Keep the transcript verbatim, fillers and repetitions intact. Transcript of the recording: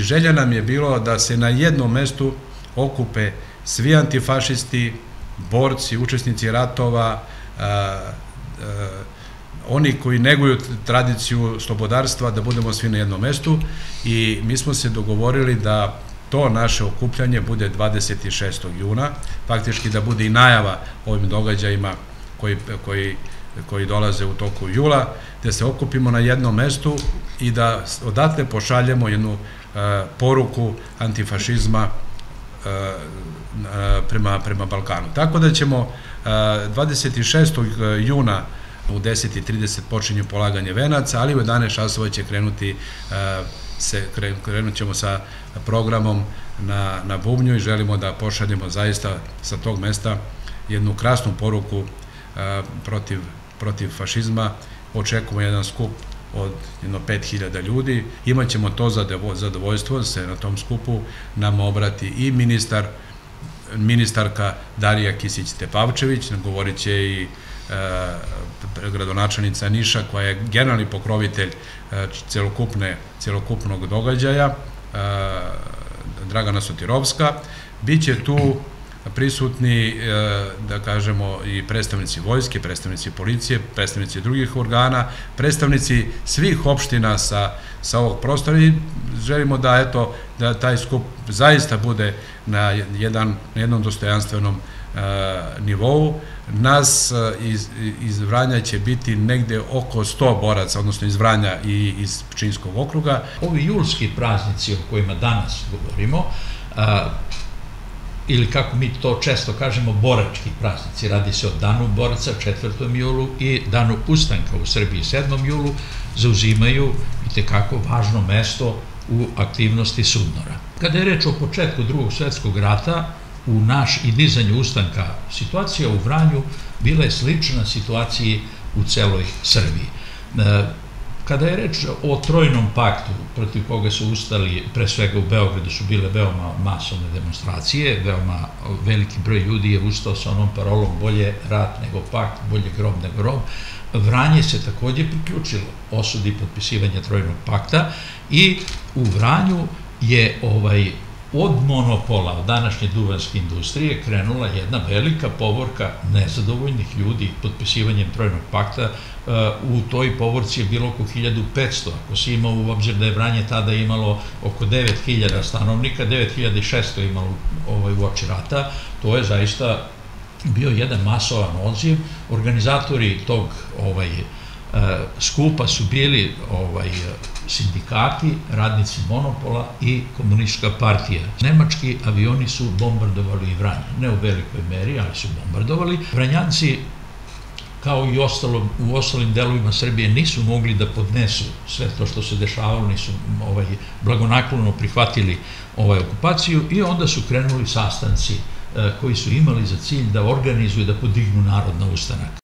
želja nam je bilo da se na jednom mestu okupe svi antifašisti, borci, učesnici ratova, oni koji neguju tradiciju slobodarstva, da budemo svi na jednom mestu, i mi smo se dogovorili da to naše okupljanje bude dvadeset šestog juna, faktički da bude i najava ovim događajima koji, koji, koji dolaze u toku jula, da se okupimo na jednom mestu i da odatle pošaljemo jednu a, poruku antifašizma a, a, prema, prema Balkanu. Tako da ćemo a, dvadeset šestog juna u deset i trideset počinje polaganje venaca, ali u jedanaest časova će krenuti, se, krenut ćemo sa programom na, na bubnju i želimo da pošaljemo zaista sa tog mesta jednu krasnu poruku a, protiv, protiv fašizma. Očekujemo jedan skup od jedno pet hiljada ljudi. Imaćemo to zadovoljstvo da se na tom skupu nam obrati i ministar, ministarka Darija Kisić-Tepavčević, govorit će i gradonačelnica Niša, koja je generalni pokrovitelj celokupnog događaja, Dragana Sotirovska. Biće tu prisutni, da kažemo, i predstavnici vojske, predstavnici policije, predstavnici drugih organa, predstavnici svih opština sa, sa ovog prostora, i želimo da, eto, da taj skup zaista bude na, jedan, na jednom dostojanstvenom nivou. Nas iz, iz Vranja će biti negde oko sto boraca, odnosno iz Vranja i iz Pčinjskog okruga. Ovi julski praznici o kojima danas govorimo, a, ili kako mi to često kažemo, borački praznici, radi se o Danu boraca četvrtom julu i Danu ustanka u Srbiji sedmom julu, zauzimaju itekako važno mesto u aktivnosti SUDNOR-a. Kada je reč o početku Drugog svjetskog rata, u naš i dizanju ustanka, situacija u Vranju bila je slična situaciji u celoj Srbiji. Kada je reč o Trojnom paktu, protiv koga su ustali, pre svega u Beogradu su bile veoma masovne demonstracije, veoma veliki broj ljudi je ustao sa onom parolom bolje rat nego pakt, bolje grob nego rob, Vranje se takođe priključilo osudi potpisivanja Trojnog pakta i u Vranju je ovaj od monopola, od današnje duvanske industrije, krenula jedna velika povorka nezadovoljnih ljudi potpisivanjem Trojnog pakta. U toj povorci je bilo oko hiljadu petsto, ako se ima u obzir da je Vranje tada imalo oko devet hiljada stanovnika, devet hiljada šesto imalo u oči rata. To je zaista bio jedan masovan odziv. Organizatori tog skupa su bili sindikati, radnici monopola i komunistička partija. Nemački avioni su bombardovali i Vranje, ne u velikoj meri, ali su bombardovali. Vranjanci, kao i u ostalim delovima Srbije, nisu mogli da podnesu sve to što se dešavalo, nisu blagonaklono prihvatili okupaciju i onda su krenuli sastanci koji su imali za cilj da organizuju, da podignu narod na ustanak.